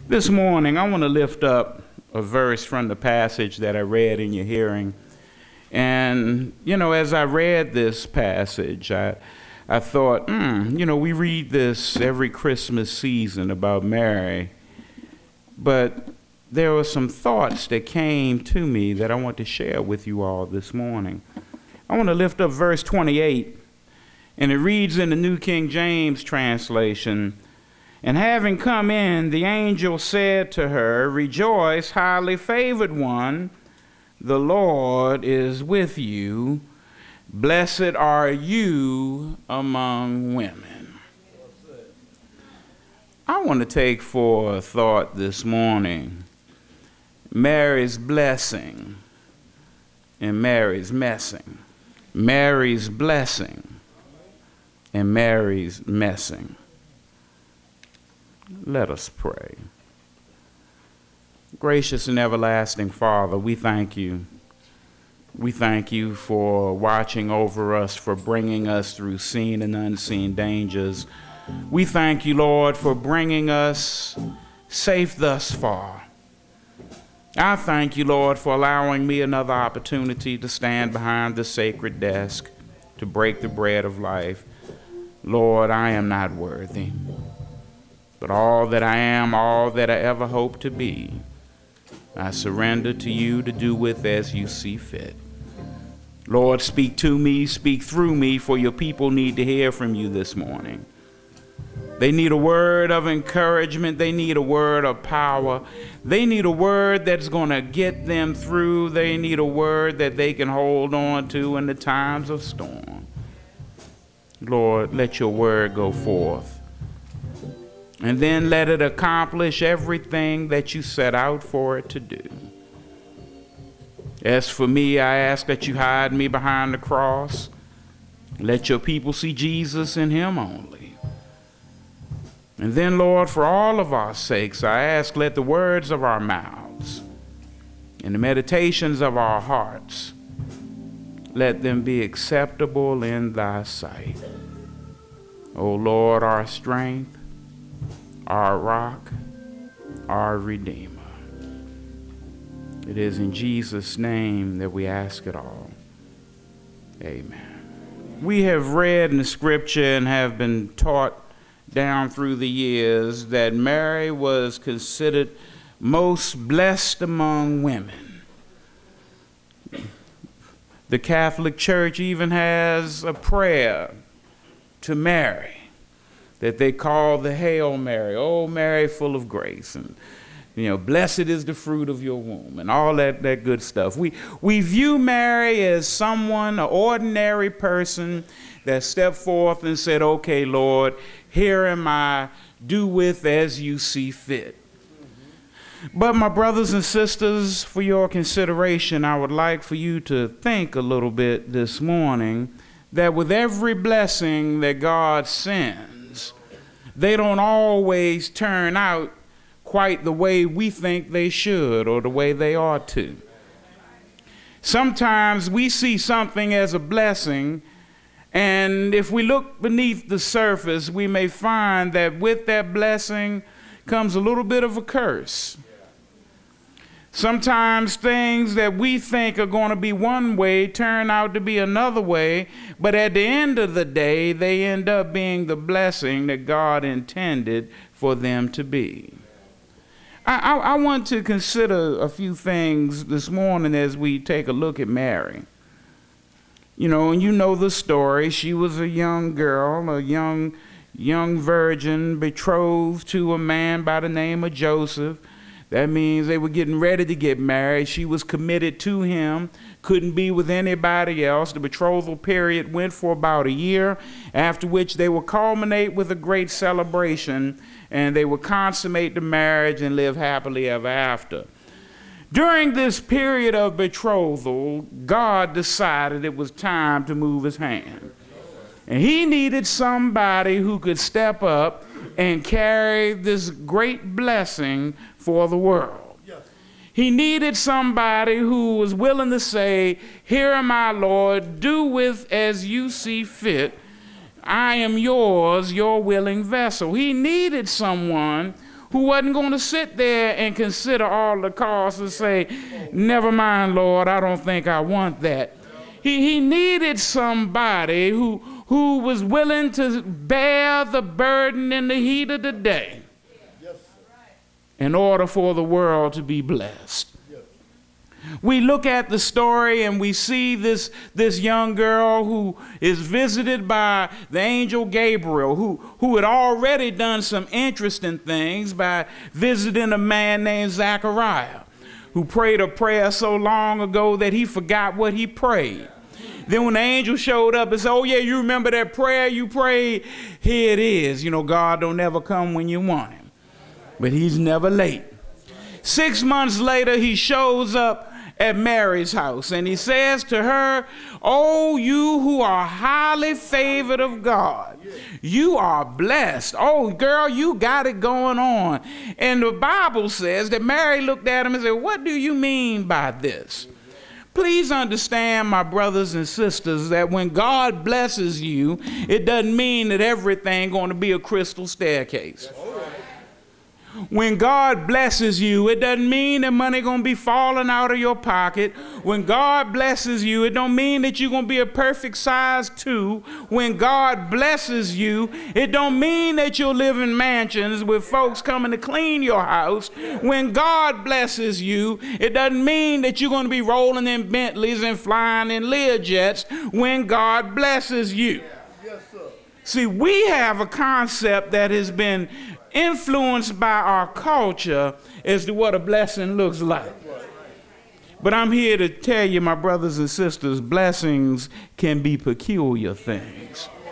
This morning, I want to lift up a verse from the passage that I read in your hearing. And, as I read this passage, I thought, we read this every Christmas season about Mary. But there were some thoughts that came to me that I want to share with you all this morning. I want to lift up verse 28, and it reads in the New King James translation, "And having come in, the angel said to her, 'Rejoice, highly favored one, the Lord is with you. Blessed are you among women.'" I want to take for a thought this morning Mary's blessing and Mary's messing. Mary's blessing and Mary's messing. Let us pray. Gracious and everlasting Father, we thank you. We thank you for watching over us, for bringing us through seen and unseen dangers. We thank you, Lord, for bringing us safe thus far. I thank you, Lord, for allowing me another opportunity to stand behind the sacred desk to break the bread of life. Lord, I am not worthy. But all that I am, all that I ever hope to be, I surrender to you to do with as you see fit. Lord, speak to me, speak through me, for your people need to hear from you this morning. They need a word of encouragement. They need a word of power. They need a word that's going to get them through. They need a word that they can hold on to in the times of storm. Lord, let your word go forth. And then let it accomplish everything that you set out for it to do. As for me, I ask that you hide me behind the cross. Let your people see Jesus in him only. And then, Lord, for all of our sakes, I ask, let the words of our mouths and the meditations of our hearts, let them be acceptable in thy sight. O Lord, our strength, our rock, our Redeemer. It is in Jesus' name that we ask it all. Amen. We have read in the scripture and have been taught down through the years that Mary was considered most blessed among women. The Catholic Church even has a prayer to Mary that they call the Hail Mary, "Oh Mary, full of grace," and blessed is the fruit of your womb, and all that good stuff. We view Mary as someone, an ordinary person that stepped forth and said, "Okay, Lord, here am I, do with as you see fit." But my brothers and sisters, for your consideration, I would like for you to think a little bit this morning that with every blessing that God sends, they don't always turn out quite the way we think they should or the way they ought to. Sometimes we see something as a blessing, and if we look beneath the surface, we may find that with that blessing comes a little bit of a curse. Sometimes things that we think are going to be one way turn out to be another way, but at the end of the day, they end up being the blessing that God intended for them to be. I want to consider a few things this morning as we take a look at Mary. And you know the story. She was a young girl, a young virgin, betrothed to a man by the name of Joseph. That means they were getting ready to get married. She was committed to him, couldn't be with anybody else. The betrothal period went for about a year, after which they would culminate with a great celebration, and they would consummate the marriage and live happily ever after. During this period of betrothal, God decided it was time to move his hand. And he needed somebody who could step up and carry this great blessing for the world. He needed somebody who was willing to say, "Here am I, Lord, do with as you see fit. I am yours, your willing vessel." He needed someone who wasn't going to sit there and consider all the costs and say, never mind, Lord, I don't think I want that. He needed somebody who was willing to bear the burden in the heat of the day in order for the world to be blessed. We look at the story and we see this young girl who is visited by the angel Gabriel, who had already done some interesting things by visiting a man named Zachariah, who prayed a prayer so long ago that he forgot what he prayed. Then when the angel showed up and said, oh yeah, you remember that prayer you prayed? Here it is. You know, God don't ever come when you want him, but he's never late. 6 months later, he shows up at Mary's house and he says to her, oh, you who are highly favored of God, you are blessed. Oh, girl, you got it going on. And the Bible says that Mary looked at him and said, what do you mean by this? Please understand, my brothers and sisters, that when God blesses you, it doesn't mean that everything's going to be a crystal staircase. When God blesses you, it doesn't mean that money going to be falling out of your pocket. When God blesses you, it don't mean that you're going to be a perfect size 2. When God blesses you, it don't mean that you'll live in mansions with folks coming to clean your house. When God blesses you, it doesn't mean that you're going to be rolling in Bentleys and flying in Learjets. When God blesses you. See, we have a concept that has been influenced by our culture as to what a blessing looks like. But I'm here to tell you, my brothers and sisters, blessings can be peculiar things.